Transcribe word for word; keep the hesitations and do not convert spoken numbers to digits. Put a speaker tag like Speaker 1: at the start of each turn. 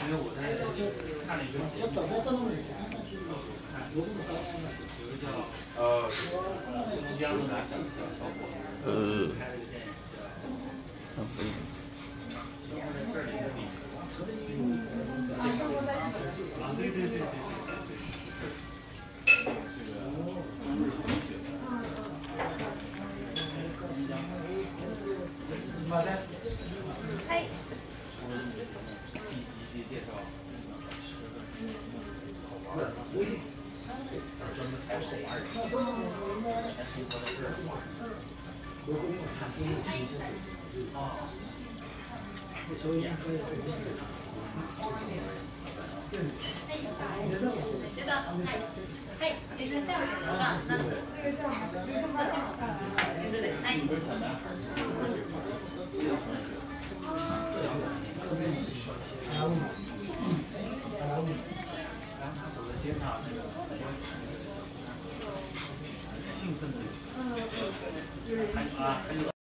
Speaker 1: 因为我在看了一个节目，看有一个叫呃中央的小小伙子拍了一个电影叫《生活在这里的历史》。啊，对对对对对。这个。
Speaker 2: はい。
Speaker 1: 第几集介绍吃的好玩的，所以专门采好玩的，全生活在这儿。看电视啊。所以。
Speaker 2: はい、いらっしゃいませ。が、夏。どっちも。いずれ。はい。然后他走在街上，那个兴奋的，还啊还有。